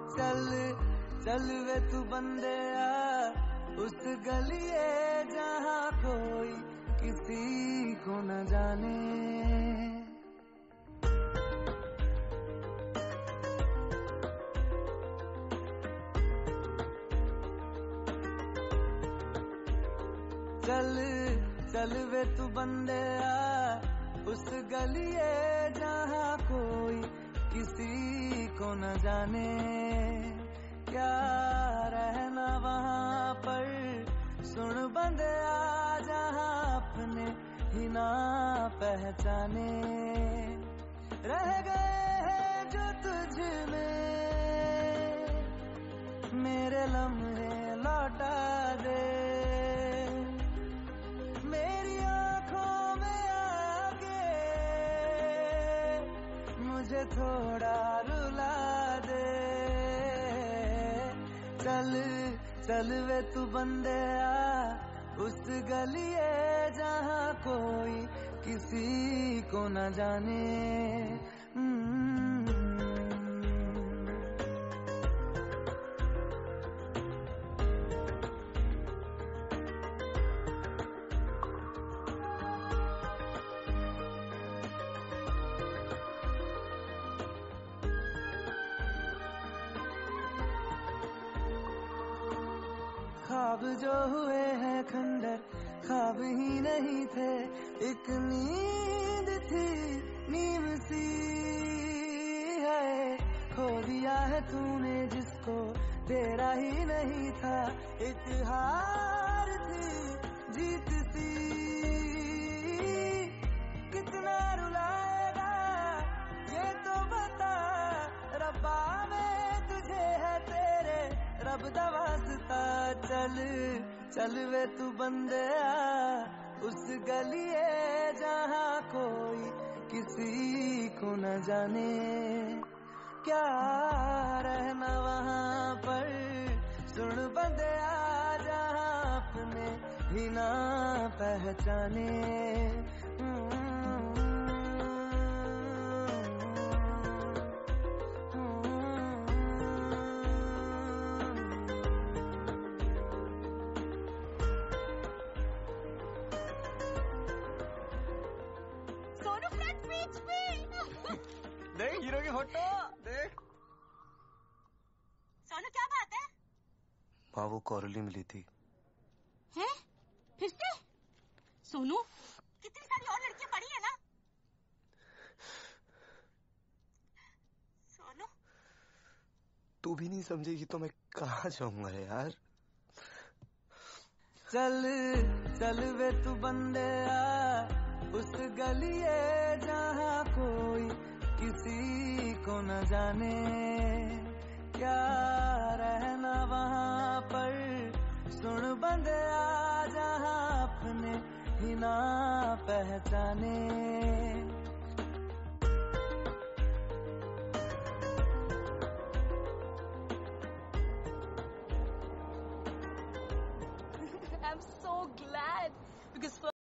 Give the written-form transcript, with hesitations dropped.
चल चल वे तू बंदेया उस गलिए जहाँ कोई किसी को न जाने। चल चल वे तू बंदेया उस गलिए जहाँ कोई किसी को न जाने। क्या रहना वहाँ पर सुन बंदेया जहाँ अपने ही ना पहचाने। रह गए हैं जो तुझ में मेरे लम्हे लौटा दे। मेरी आँखों में आके मुझे थोड़ा रुला दे। चल चल वे तू बंदेया उस गलिए जहाँ कोई किसी को न जाने। ख्वाब जो हुए हैं खंडर ख्वाब ही नहीं थे, एक नींद थी नींद सी है। खो दिया है तूने जिसको तेरा ही नहीं था, एक हार थी जीत सी। कितना रुलाएगा ये तो बता रब्बा में तुझे है तेरे रब दा वास्ता। चल चल वे तू बंदेया उस गलिए जहाँ कोई किसी को न जाने। क्या रहना वहाँ पर सुन बंदेया जहाँ अपने ही ना पहचाने। देख हीरो की फोटो देख। सोनू क्या बात है? माँ वो कोरली मिली थी। हैं? फिर से? सोनू कितनी सारी और लड़कियां पड़ी है ना। सोनू तू भी नहीं समझेगी तो मैं कहाँ जाऊंगा यार। चल चल वे तू बंदेया उस गलिए जहाँ कोई किसी को न जाने। क्या रहना वहाँ पर सुन बंदेया जहाँ अपने ही ना पहचाने। I'm so glad because